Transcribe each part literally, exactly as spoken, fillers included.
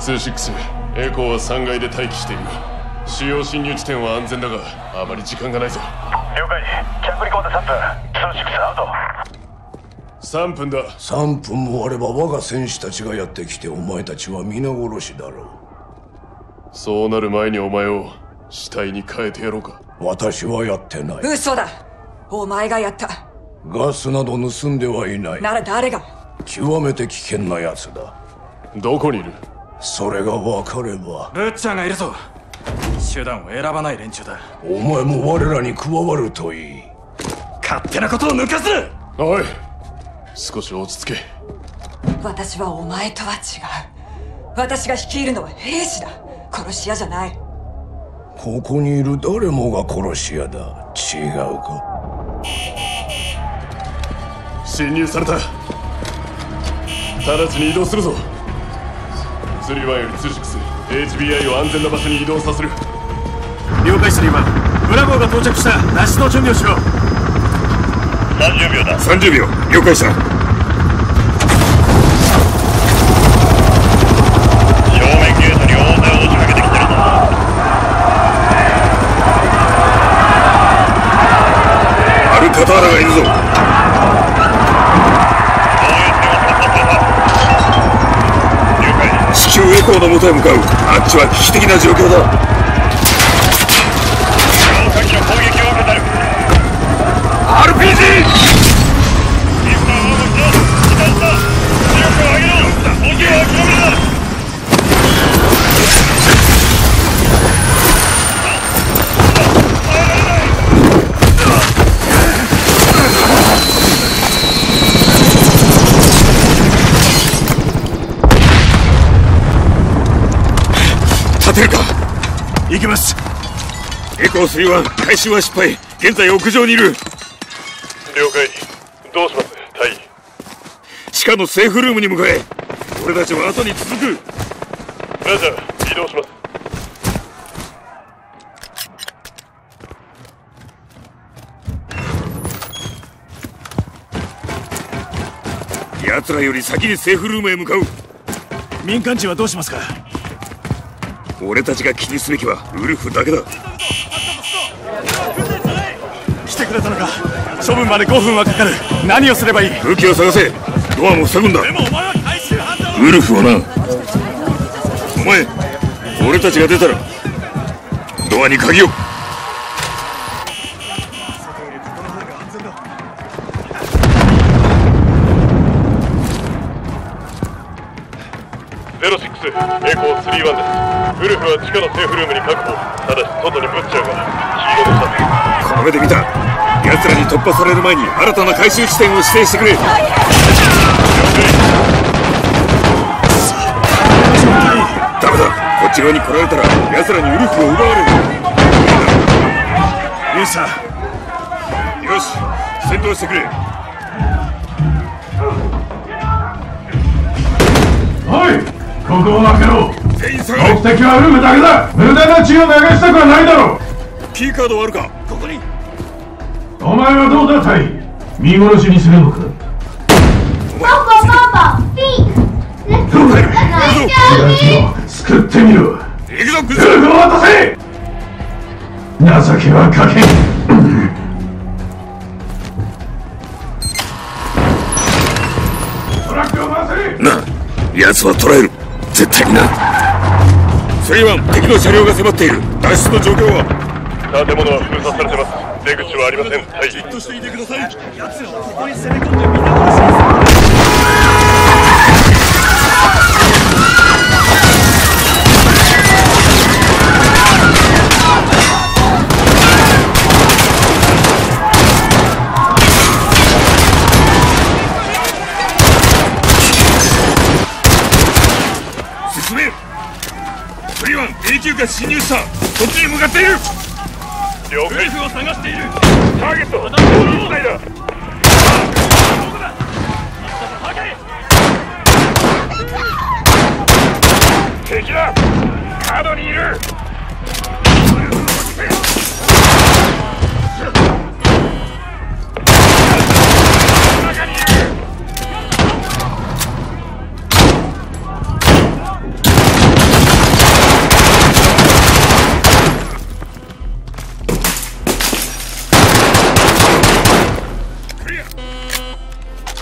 ツーシックス、エコーはさんがいで待機している。主要侵入地点は安全だが、あまり時間がないぞ。 了解。着陸までさんぷん。ツーシックスアウト。 さんぷんだ。 さんぷんもあれば我が戦士たちがやってきてお前たちは皆殺しだろう。 そうなる前にお前を死体に変えてやろうか。 私はやってない。 嘘だ。お前がやった。 ガスなど盗んではいない。 なら誰が？ 極めて危険な奴だ。 どこにいる？ それが分かれば。 ブッチャーがいるぞ。手段を選ばない連中だ。 お前も我らに加わるといい。 勝手なことを抜かす。 おい、少し落ち着け。 私はお前とは違う。私が率いるのは兵士だ。殺し屋じゃない。 ここにいる誰もが殺し屋だ。違うか？ 侵入された。直ちに移動するぞ。スリーワンよりツーシックス、エイチビーアイ を安全な場所に移動させる。 了解。スリーワン、ブラボーが到着した。脱出の準備をしろ。 さんじゅうびょうだ。 さんじゅうびょう。了解した。 正面ゲートに大勢押しかけてきてるぞ。 アルカターラがいるぞ。地球エコーの元へ向かう。あっちは危機的な状況だ。 両先の攻撃を受けてる。 アールピージー。 リフターを持ち出した。強く上げろ。補給は諦めるな。 立てるか？行きます。エコースリーワン、回収は失敗。現在屋上にいる。 了解。どうします、隊員？ 地下のセーフルームに向かえ。俺たちは後に続く。 ラジャー、移動します。 奴らより先にセーフルームへ向かう。民間人はどうしますか？俺たちが気にすべきはウルフだけだ。来てくれたのか。処分までごふんはかかる。何をすればいい？武器を探せ。ドアも塞ぐんだ。でもお前は回収班だろ。ウルフはな。お前、俺たちが出たらドアに鍵を。 ゼロシックス、エコースリーワンです。ウルフは地下のセーフルームに確保。ただし外にブッチャーが黄色でした。 この目で見た。奴らに突破される前に新たな回収地点を指定してくれ。ダメだ。こっち側に来られたら奴らにウルフを奪われる。よしさ。よし、先導してくれ。 おい、ここを開けろ。 全員下目がれ。 的はウルフだけだ。無駄な血を流したくはないだろう。 キーカードはあるか？ここに。 お前はどうだ、タイ？見殺しにするのか？ パパパパ、ピーどうだよ。救ってみろ。 行くぞ、クウルフを渡せ。情けはかけん。トラックを回せ。 なあ、奴は捕らえる。絶対にな。スリーワン、敵の車両が迫っている。脱出の状況は？ 建物は封鎖されてます。出口はありません。隊員。 じっとしていてください。奴らはここに攻め込んでみんな殺します。進め。スリーワン、エーキューが侵入した。そっちに向かっている。 了解。 ウルフを探している。 ターゲット、一体だ。敵だ。角にいる。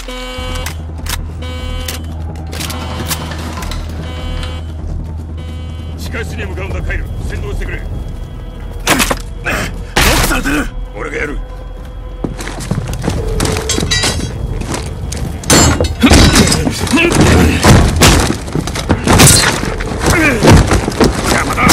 地下室に向かうんだ。カイル、先導してくれ。ロックされてる。俺がやる。邪魔だ。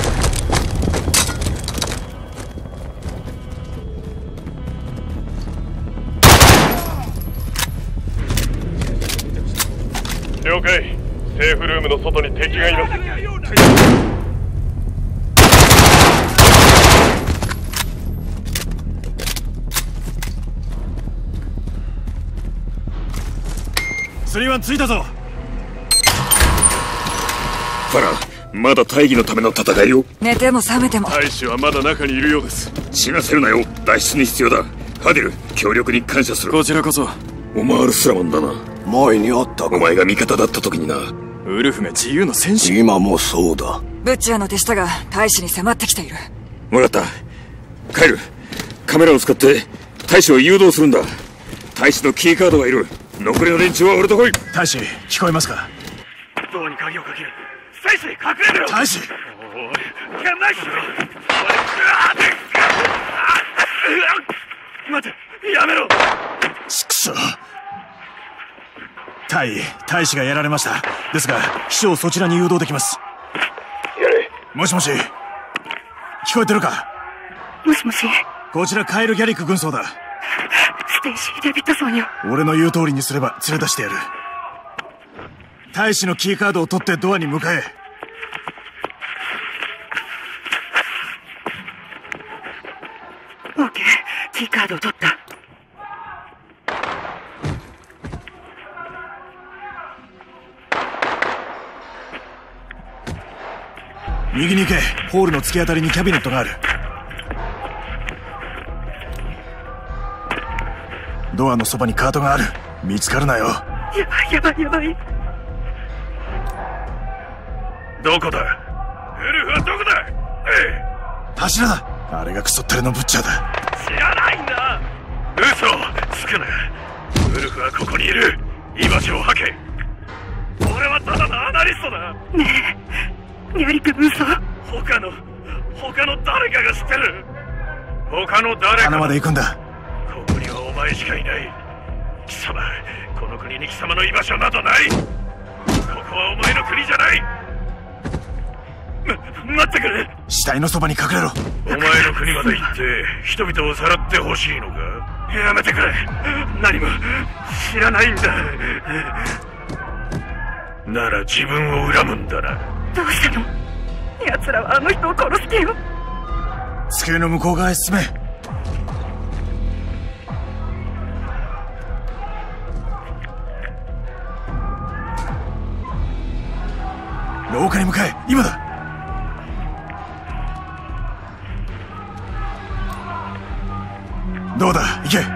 了解。セーフルームの外に敵がいます。 スリーワン着いたぞ。ファラ、まだ大義のための戦いを。 寝ても覚めても大使はまだ中にいるようです。 死なせるなよ。脱出に必要だ。ハデル、協力に感謝する。 こちらこそ。 オマールスラマンだな。 前にあったか。 お前が味方だった時にな。 ウルフが自由の戦士。 今もそうだ。 ブッチャーの手下が大使に迫ってきている。 分かった。カイル、カメラを使って大使を誘導するんだ。大使のキーカードがいる。残りの連中は俺と来い。 大使、聞こえますか？ ドアに鍵をかける。ステイシー、隠れろ。 大使、 おい、やんないしろ。待て、やめろ。 ちくしょう。大大使がやられました。ですが秘書をそちらに誘導できます。 やれ。 もしもし、聞こえてるか？ もしもし、 こちらカエル・ギャリック軍曹だ。 ステイシー・デビッドソンよ。 俺の言う通りにすれば連れ出してやる。大使のキーカードを取ってドアに向かえ。 オーケー、キーカードを取った。 右に行け。ホールの突き当たりにキャビネットがある。ドアのそばにカートがある。見つかるなよ。 やばいやばいやばい。 どこだ？ウルフはどこだ？ええ、 柱だ。あれがクソったれのブッチャーだ。 知らないんだ。嘘つくな。ウルフはここにいる。居場所を吐け。俺はただのアナリストだ。 ねえ、ギャリック軍曹。 他の他の誰かが知ってる。他の誰か。 穴まで行くんだ。 ここにはお前しかいない。貴様、この国に貴様の居場所などない。ここはお前の国じゃない。ま、待ってくれ。 死体のそばに隠れろ。 お前の国まで行って人々をさらってほしいのか。やめてくれ。何も知らないんだ。なら自分を恨むんだな。 どうしたの？奴らはあの人を殺す気よ。 机の向こう側へ進め。廊下に向かえ。今だ。どうだ、行け。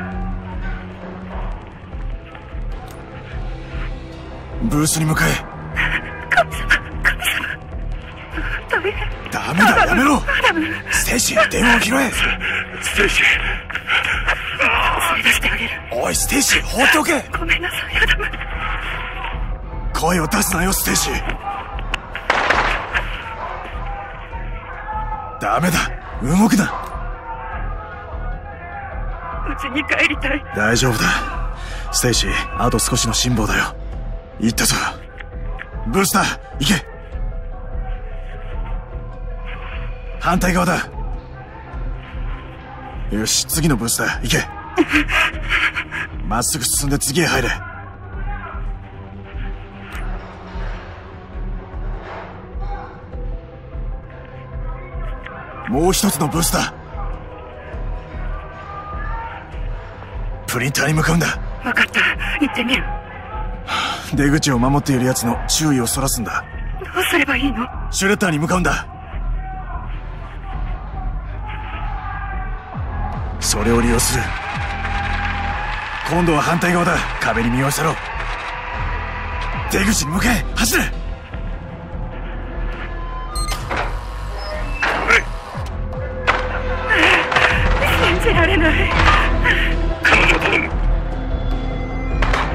ブースに向かえ。 神様、神様。大変。 ダメだ、やめろ。ステイシー、電話を拾え。 ステイシー、 連れ出してあげる。 おい、ステイシー、放っておけ。 ごめんなさい、アダム。 声を出すなよ、ステイシー。ダメだ、動くな。 家に帰りたい。 大丈夫だ。ステイシー、あと少しの辛抱だよ。行ったぞ。ブースター、行け。反対側だ。よし、次のブースター、行け。まっすぐ進んで次へ入れ。もう一つのブースター。プリンターに向かうんだ。 分かった、行ってみる。 出口を守っている奴の注意をそらすんだ。 どうすればいいの？ シュレッダーに向かうんだ。それを利用する。今度は反対側だ。壁に身を寄せろ。出口に向かえ。走れ。 信じられない。 彼女を頼む。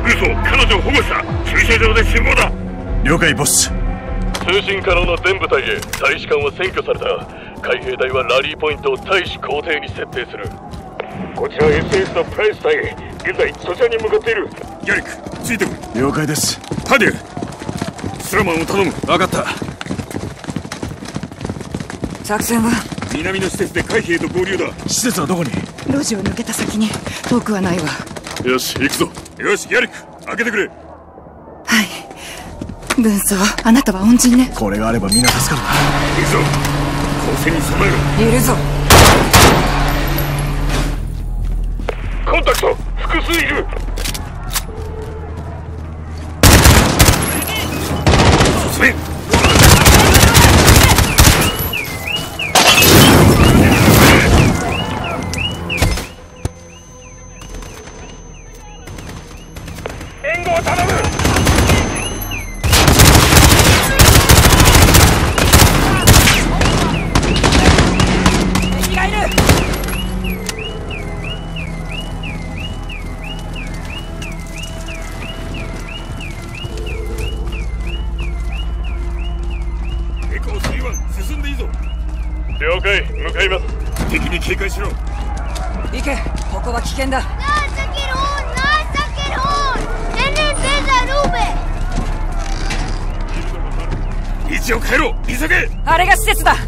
嘘、彼女を保護した。駐車場で死亡だ。 了解ボス。 通信可能な全部隊へ。大使館は占拠された。海兵隊はラリーポイントを大使公邸に設定する。 こちら エスエス のプライス隊。現在そちらに向かっている。 ギャリック、ついてくる。 了解です。 ハデュー、スラマンを頼む。 分かった。 作戦は？ 南の施設で海兵と合流だ。 施設はどこに？ 路地を抜けた先に。遠くはないわ。 よし、行くぞ。よし、ギャリック、開けてくれ。 はい。分曹、あなたは恩人ね。 これがあればみんな助かるな。 行くぞ。攻勢に備えろ。 いるぞ。 コンタクト、複数いる。 進め。 援護を頼む。 敵がいる。 エコースリーワン、進んでいいぞ。 了解、向かいます。 敵に警戒しろ。 行け、ここは危険だ。 位置を変えろ、急げ。 あれが施設だ。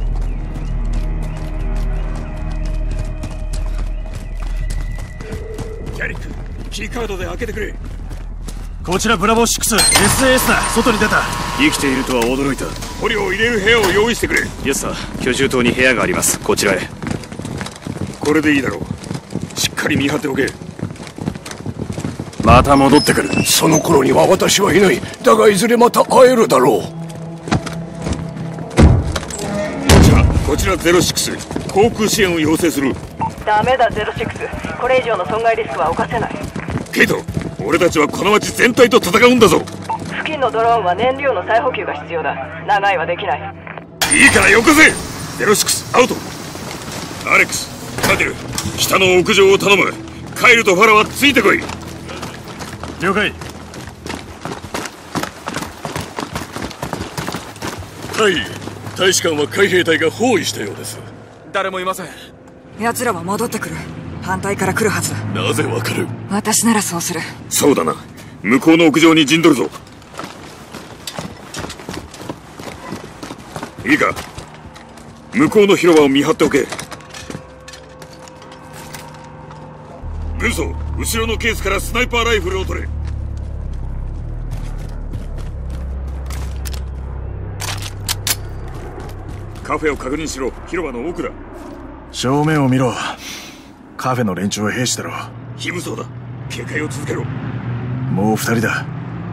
ギャリック、キーカードで開けてくれ。 こちらブラボーシックス、エスエーエス だ。外に出た。 生きているとは驚いた。捕虜を入れる部屋を用意してくれ。 イエスさん、居住棟に部屋があります。こちらへ。 これでいいだろう。しっかり見張っておけ。 また戻ってくる。 その頃には私はいない。だがいずれまた会えるだろう。 じゃあこちらゼロシックス、航空支援を要請する。 ダメだゼロシックス、これ以上の損害リスクは犯せない。 ケイト、俺たちはこの町全体と戦うんだぞ。 付近のドローンは燃料の再補給が必要だ。長いはできない。 いいからよこせ。ゼロシックスアウト。アレックス、カーテル、下の屋上を頼む。カイルとファラはついてこい。 了解。 はい、大使館は海兵隊が包囲したようです。 誰もいません。 奴らは戻ってくる。反対から来るはずだ。 なぜわかる？ 私ならそうする。 そうだな、向こうの屋上に陣取るぞ。いいか、向こうの広場を見張っておけ。軍曹、後ろのケースからスナイパーライフルを取れ。カフェを確認しろ。広場の奥だ。 正面を見ろ。カフェの連中は兵士だろう。 非武装だ。警戒を続けろ。 もう二人だ。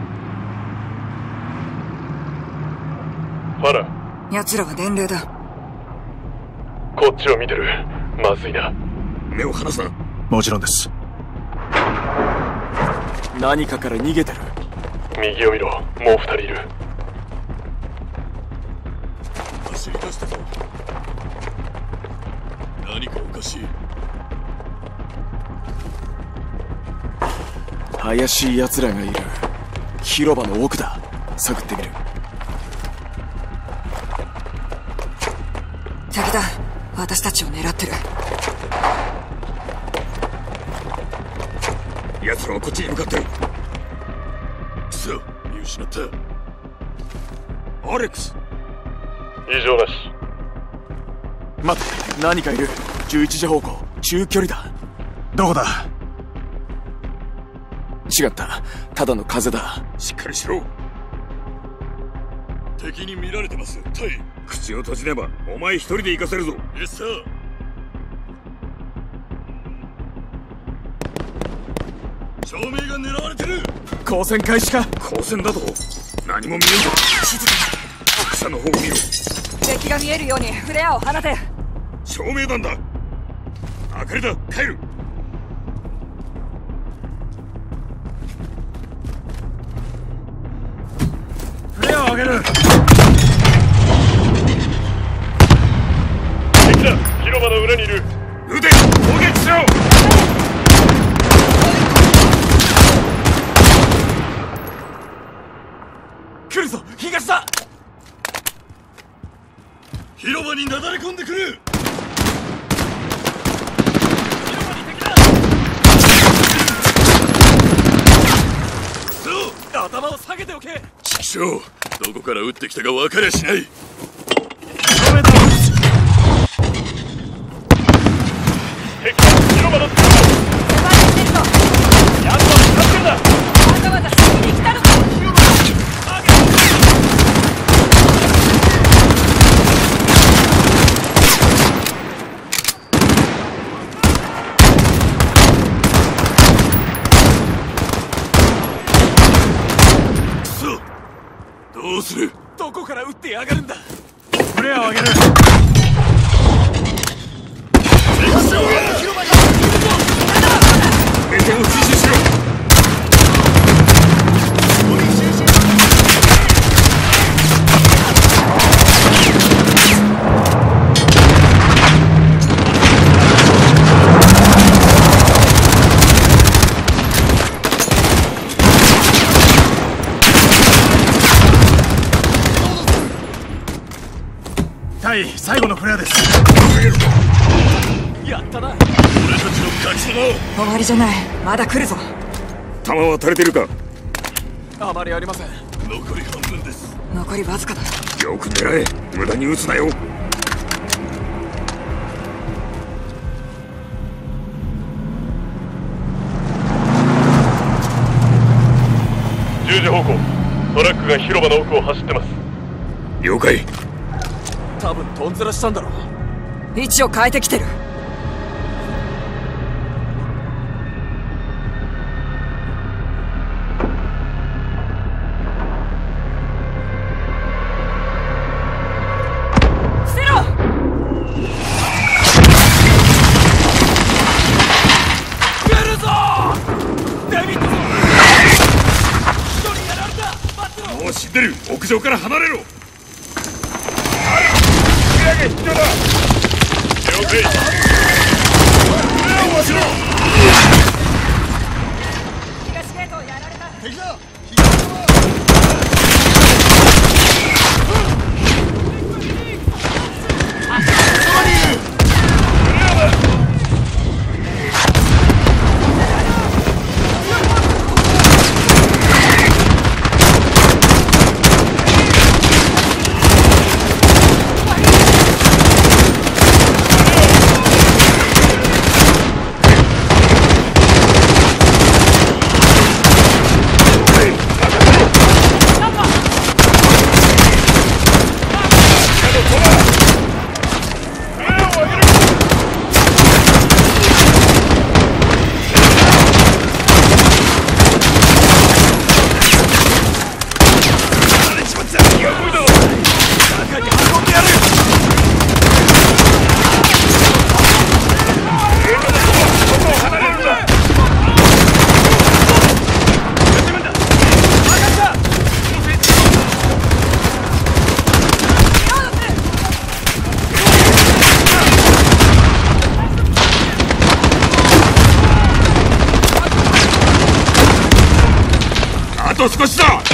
ファラ、 奴らは伝令だ。 こっちを見てる。まずいな。 目を離すな。 もちろんです。何かから逃げてる。 右を見ろ、もう二人いる。 走り出したぞ。何かおかしい。 怪しい奴らがいる。広場の奥だ。探ってみる。 敵だ。私たちを狙ってる。 奴らはこっちに向かってる。 くそ、見失った。 アレックス、 異常なし。 待って、何かいる。じゅういちじ方向、中距離だ。どこだ？違った、ただの風だ。 しっかりしろ。 敵に見られてます。タイ、 口を閉じればお前一人で行かせるぞ。 イエスサー。照明が狙われてる。 光線開始か。 光線だと何も見えんぞ。 静か草の方を見ろ。 敵が見えるようにフレアを放て。 照明弾だ。明かりだ。帰る。 フレアを上げる。 敵だ。広場の裏にいる。 撃て。攻撃しろ。 るぞ。東だ。広場になだれ込んでくる。広場に敵だ。クソ、頭を下げておけ。 畜生、どこから撃ってきたか分かりゃしない。 ダメだ。 敵は広場の近くだ。やっと助けるだ。 わざわざ先に来たのか。 クソ、どうする。 どこから撃ってやがるんだ。フレアを上げる。 目線を追収しろ。 タイ、最後のフレアです。やったな。 俺たちの勝ちだな。 終わりじゃない。まだ来るぞ。 弾は垂れてるか。 あまりありません。 残り半分です。 残りわずかだ。 よく狙え。無駄に撃つなよ。 じゅうじ方向、トラックが広場の奥を走ってます。 了解。 多分トンズラしたんだろう。 位置を変えてきてる。捨てろ。 来るぞ。デビッドソン。一人やられた。待ってろ。 もう死んでる。屋上から離れろ。 必要だ。了解。 しろ。 東ゲートをやられた。 敵だ。 あと少しだ。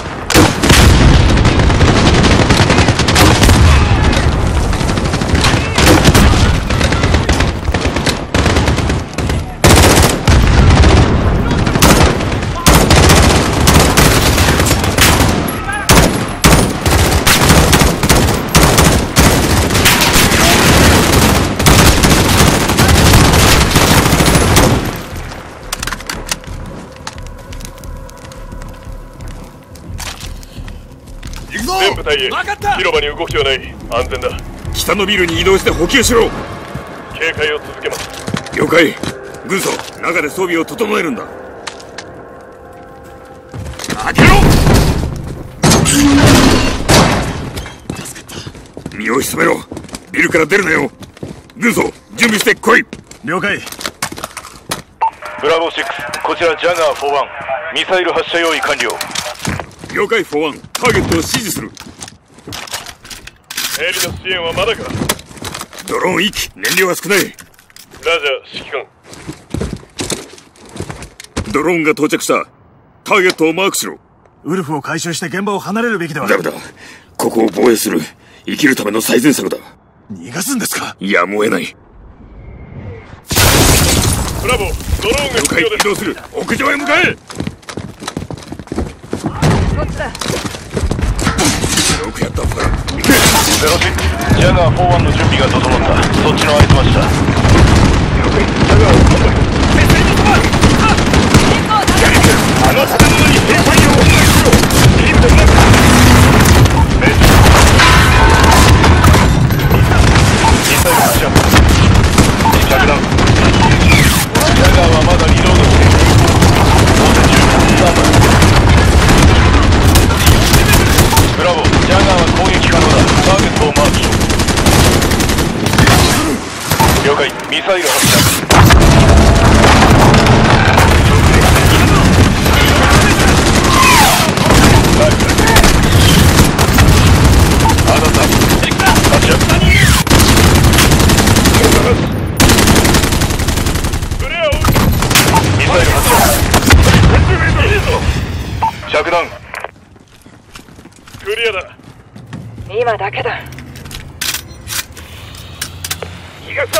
全部隊へ。広場に動きはない。安全だ。 北のビルに移動して補給しろ。 警戒を続けます。 了解。軍曹、中で装備を整えるんだ。開けろ。 助かった。 身を潜めろ。ビルから出るなよ。軍曹、準備して来い。 了解。 ブラボーシックス、こちらジャガーフォーワン、ミサイル発射用意完了。 了解。フォーワン、ターゲットを指示する。 ヘリの支援はまだか。 ドローンいっ機、燃料が少ない。 ラジャー指揮官。 ドローンが到着した。ターゲットをマークしろ。 ウルフを回収して現場を離れるべきでは。 ダメだ。ここを防衛する。生きるための最善策だ。 逃がすんですか？ やむを得ない。 ブラボー、ドローンが必要です。 了解、移動する。屋上へ向かえ。 こっちだ。 よくやった、ファラ。行け。 ゼロシックス、ジャガーフォーワンの準備が整った。そっちの合図待ちだ。了解、ジャガーを乾杯。あの建物に兵隊をお願いしろ。キープでなくメッセージミサイル発射。着弾。ジャガーはまだリロードしている。当選中、スタンバイ。ブラボー、ジャガーは攻撃可能だ。ターゲットをマークしろ。了解、ミサイル発射。あなた、発射。フレアをミサイル発射。着弾。クリアだ。 今だけだ。 逃がした。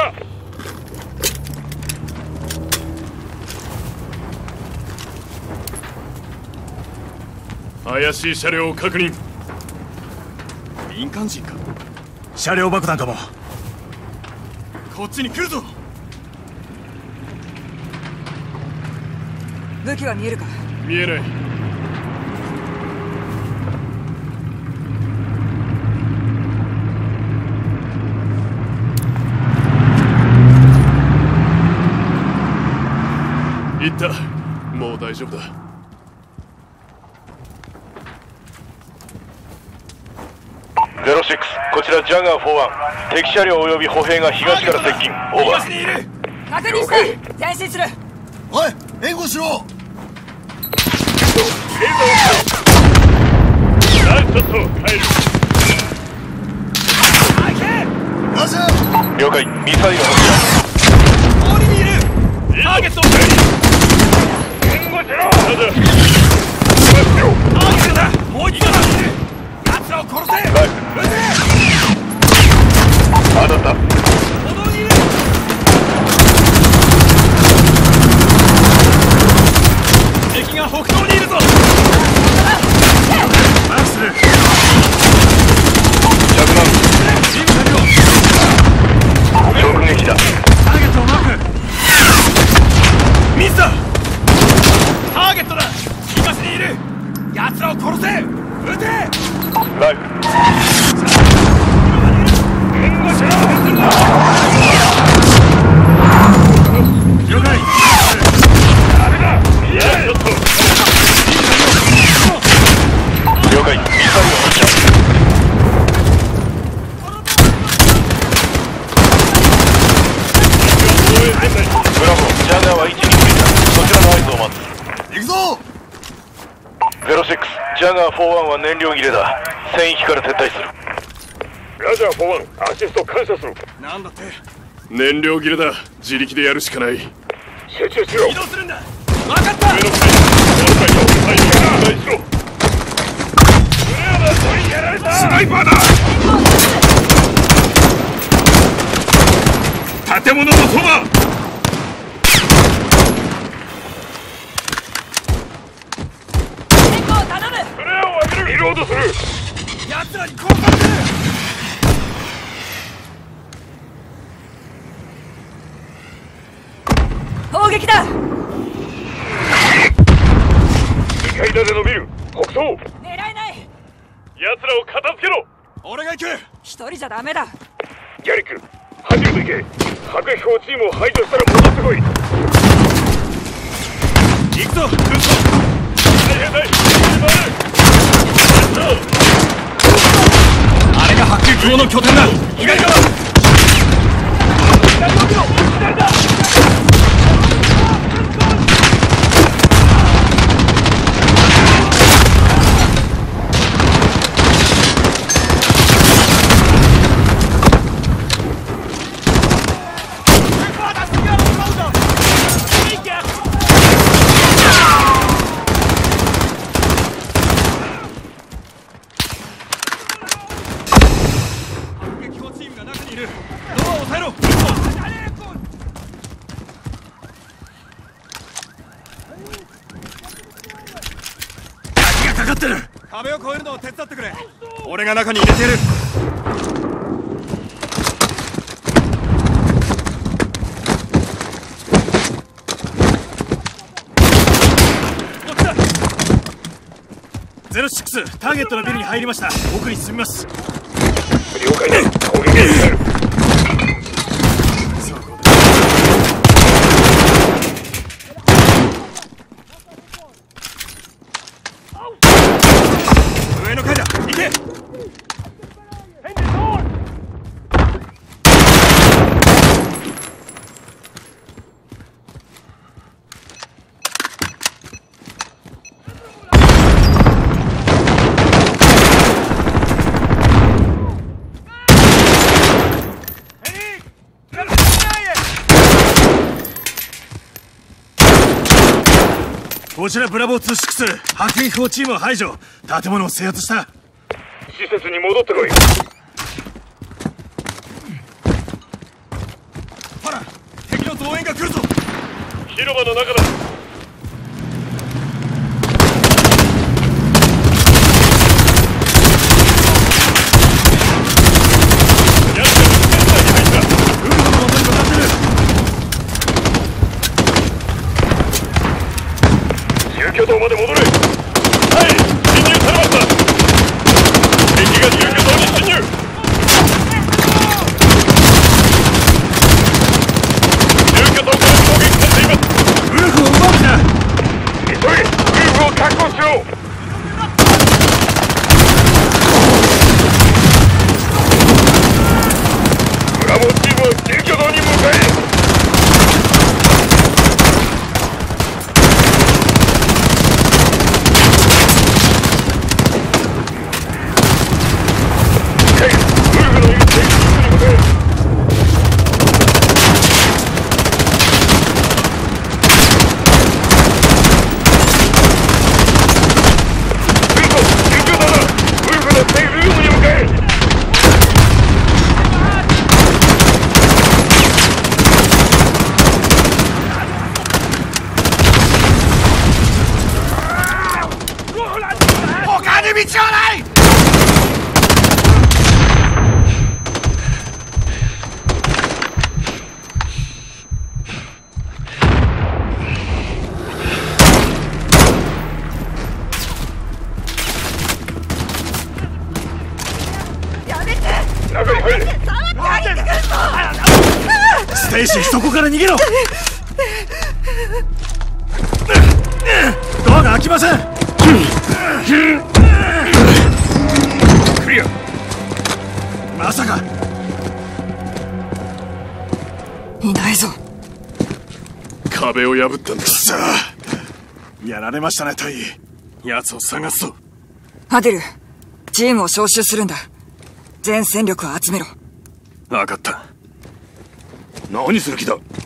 怪しい車両を確認。 民間人か。車両爆弾かも。こっちに来るぞ。 武器は見えるか？ 見えない。行った。もう大丈夫だ。ゼロシックス、こちらジャガーフォーワン。敵車両及び歩兵が東から接近。オーバー。 東にいる。確認した。前進する。 おい、援護しろ。 ナイスショット、入る。了解、ミサイル発射。 氷にいる。ターゲットを援護しろ。 ターゲットだ。もう一度だ。奴らを殺せ。 ライフ。 撃て。 あなた。 歩道にいる。敵が北東にいるぞ。 マークする。 着弾。 チーム車両。 直撃だ。 ターゲットをマーク。 ミスだ。ターゲットだ。東にいる。奴らを殺せ。撃て。 ライフ。援護しろ。 了解。 ダメだ。いや、ちょっと。了解、ミサイル発射。ブラボー、ジャガーは位置についた。そちらの合図を待つ。 行くぞ。 ゼロシックス、ジャガーフォーワンは燃料切れだ。戦域から撤退する。ラジャーフォーワン、アシスト感謝する。 なんだって。 燃料切れだ。自力でやるしかない。集中しろ。 移動するんだ。分かった。 上の階、上の階の隊員が撤退しろ。フレアだ、取りやられた。 スナイパーだ。建物のそば。 フレアを上げる。リロードする。 奴らに殺されてる。 砲撃だ。 にかい建てのビル、北東。 狙えない。 奴らを片付けろ。 俺が行く。 一人じゃダメだ。 ギャリック、端を行け。迫撃砲チームを排除したら戻ってこい。 行くぞ。 兵隊、 あれが迫撃砲の拠点だ。左側。左奥の左だ。 かかってる。壁を越えるのを手伝ってくれ。俺が中に入れてやる。ゼロシックス、ターゲットのビルに入りました。奥に進みます。 了解だ。攻撃に入る。 上の階だ。行け。こちらブラボーツーシックス、迫撃砲チームを排除。建物を制圧した。 施設に戻ってこい。 ほら、敵の増援が来るぞ。 広場の中だ。居島まで戻れ。はい、侵入されました。敵が住居島に侵入。住居島から攻撃されています。 ウルフを奪う気だ。 急げ、ウルフを確保しろ。ブラボーチームは住居島に向かえ。 道はない。 やめて。 中に入れ。 ステイシー、そこから逃げろ。ドアが開きません。クリア。まさかいないぞ。 壁を破ったんだ。さあ、やられましたね、タイ。奴を探すぞ。 アデル、チームを招集するんだ。全戦力を集めろ。 分かった。 何する気だ。